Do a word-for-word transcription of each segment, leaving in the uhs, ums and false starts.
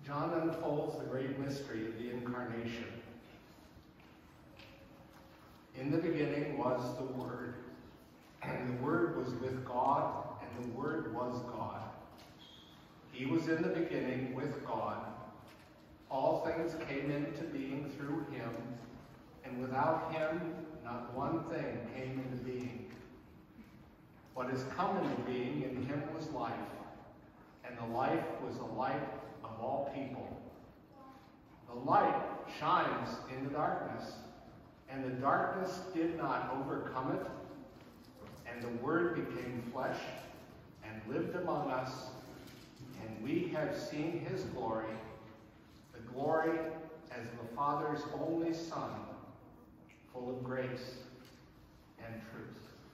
John unfolds the great mystery of the Incarnation. In the beginning was the Word, and the Word was with God, and the Word was God. He was in the beginning with God. All things came into being through him, and without him, not one thing came into being. What has come into being in him was life, and the life was the light of all people. The light shines in the darkness, and the darkness did not overcome it. And the Word became flesh and lived among us, and we have seen his glory, the glory as the Father's only Son, full of grace and truth.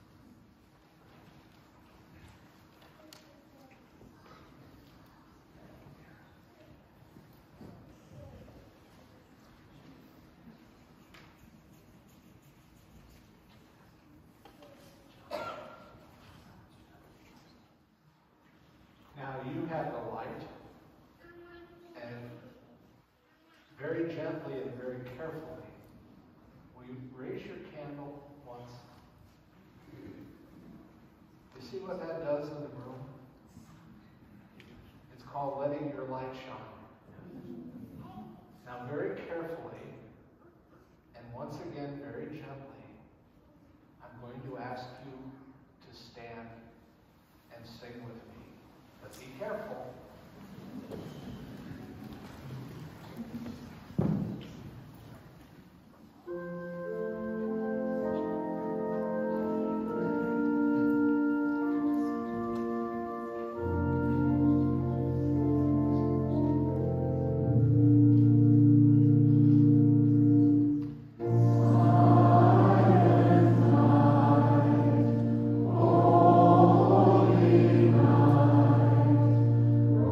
Now you have the light, and very gently and very carefully, will you raise your candle once? You see what that does in the room? It's called letting your light shine. Now very carefully, and once again very gently, I'm going to ask you to stand and sing with me. But be careful. Oh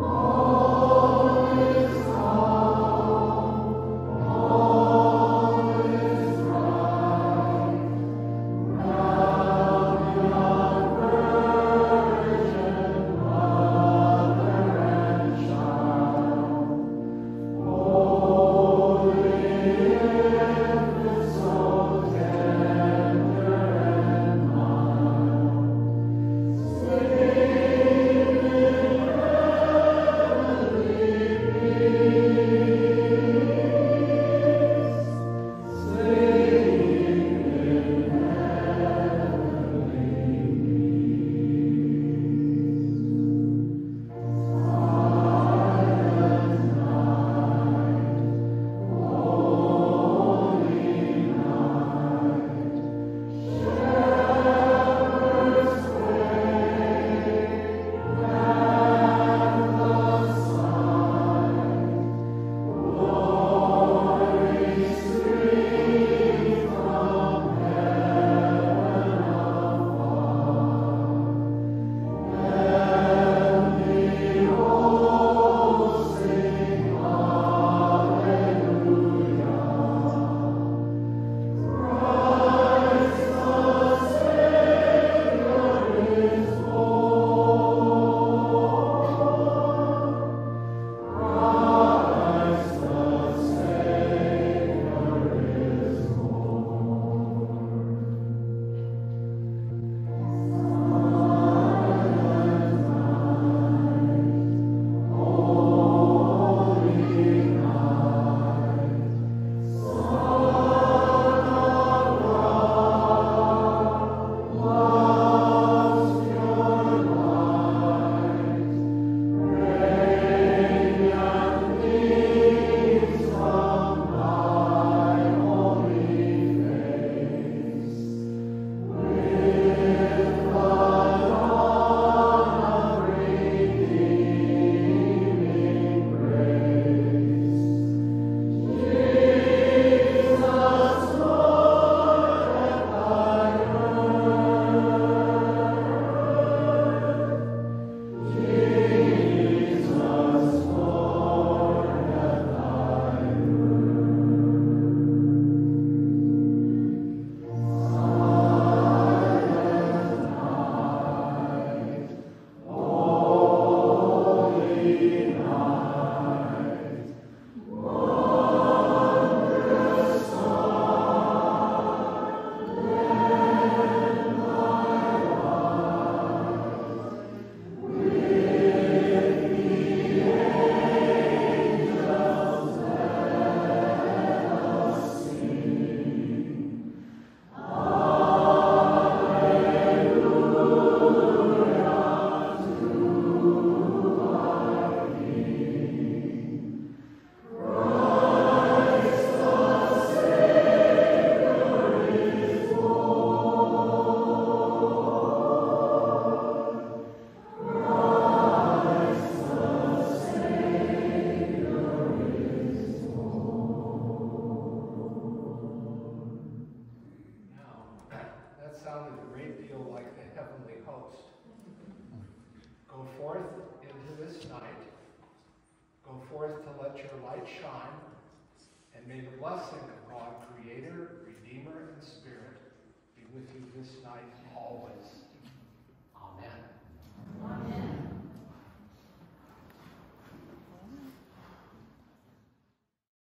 forth to let your light shine, and may the blessing of God, Creator, Redeemer, and Spirit be with you this night always.